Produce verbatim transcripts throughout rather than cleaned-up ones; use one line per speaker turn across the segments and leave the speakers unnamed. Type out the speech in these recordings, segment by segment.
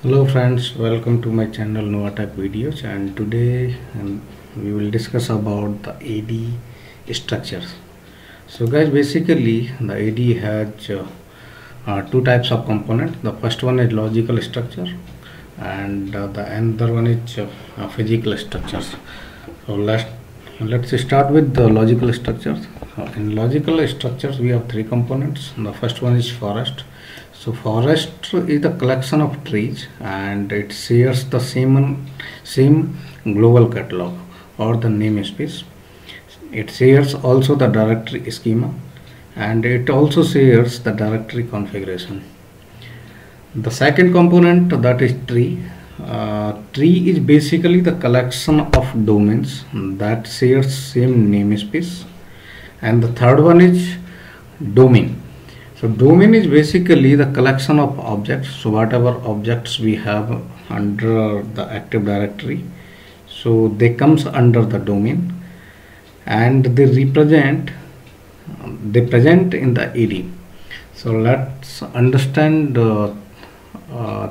Hello friends, welcome to my channel N U A A-TECH videos, and today um, we will discuss about the A D structures. So guys, basically the A D has uh, uh, two types of components. The first one is logical structure and uh, the another one is uh, uh, physical structures. So let's let's start with the logical structures. Uh, in logical structures we have three components. The first one is forest. So forest is the collection of trees and it shares the same same global catalog or the namespace. It shares also the directory schema and it also shares the directory configuration. The second component, that is tree. Uh, tree is basically the collection of domains that shares same namespace. And the third one is domain. So domain is basically the collection of objects. So whatever objects we have under the Active Directory, so they comes under the domain and they represent they present in the A D. So let's understand uh, uh,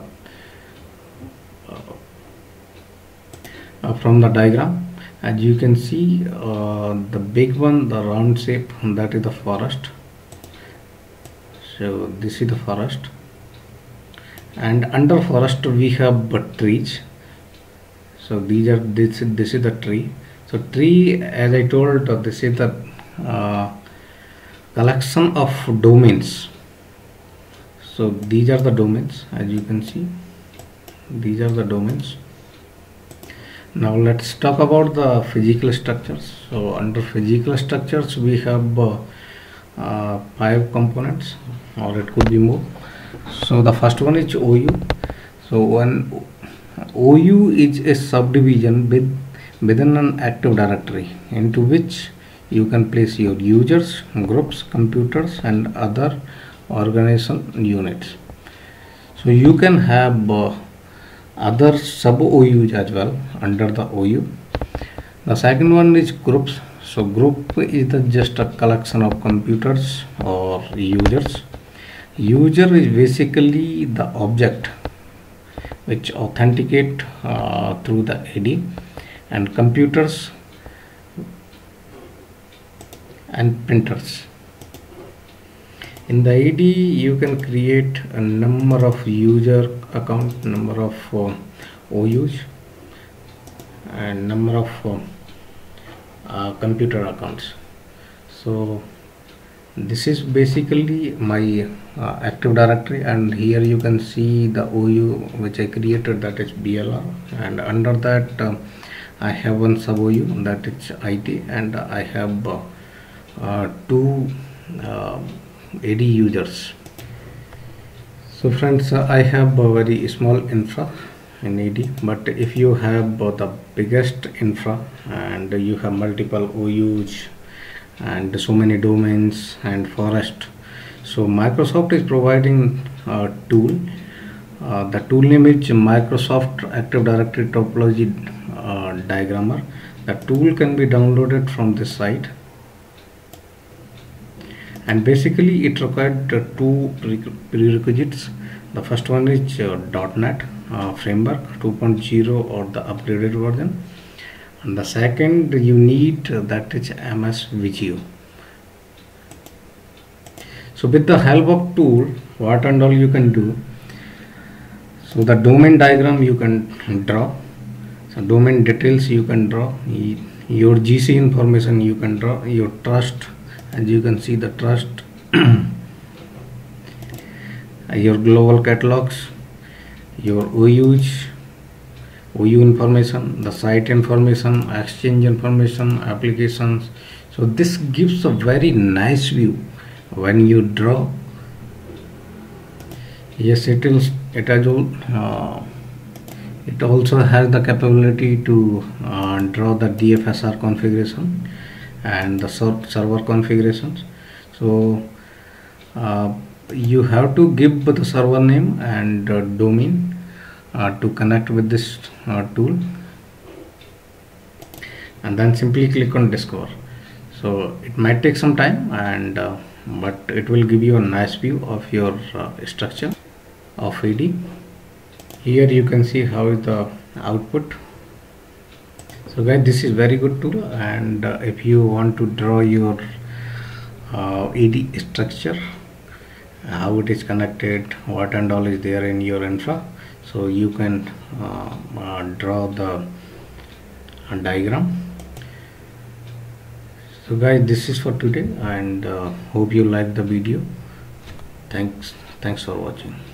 uh, from the diagram. As you can see, uh, the big one, the round shape, that is the forest. So this is the forest, and under forest we have but trees. So these are this this is the tree. So tree, as I told, uh, this is the uh, collection of domains. So these are the domains, as you can see. These are the domains. Now let's talk about the physical structures. So under physical structures we have uh, uh, five components, or it could be more. So the first one is O U. So one O U is a subdivision with within an Active Directory into which you can place your users, groups, computers and other organization units. So you can have uh, other sub O Us as well under the O U. The second one is groups. So group is the just a collection of computers or users. User is basically the object which authenticate uh, through the A D, and computers and printers. In the A D you can create a number of user account, number of uh, O Us and number of uh, uh, computer accounts. So this is basically my uh, Active Directory, and here you can see the O U which I created, that is B L R, and under that uh, I have one sub O U, that is I T, and I have uh, uh, two uh, A D users. So friends, uh, I have a very small infra in A D, but if you have uh, the biggest infra and you have multiple O Us and so many domains and forest, so Microsoft is providing a tool. Uh, the tool name is Microsoft Active Directory Topology uh, Diagrammer. The tool can be downloaded from this site, and basically it required uh, two prerequisites. The first one is uh, .NET uh, Framework two point oh or the upgraded version, and the second you need uh, that is M S Visio. So with the help of tool, what and all you can do. So the domain diagram you can draw, so domain details you can draw, your G C information you can draw, your trust, as you can see the trust, your global catalogs, your O Us, O U information, the site information, exchange information, applications. So this gives a very nice view when you draw. Yes, it is. It has all. Uh, it also has the capability to uh, draw the D F S R configuration and the ser server configurations. So uh, you have to give the server name and uh, domain uh, to connect with this uh, tool, and then simply click on discover. So it might take some time, and uh, but it will give you a nice view of your uh, structure of A D. Here you can see how is the output. So guys, this is very good tool, and uh, if you want to draw your uh, A D structure, how it is connected, what and all is there in your infra, so you can uh, uh, draw the uh, diagram. So guys, this is for today, and uh, hope you like the video. Thanks thanks for watching.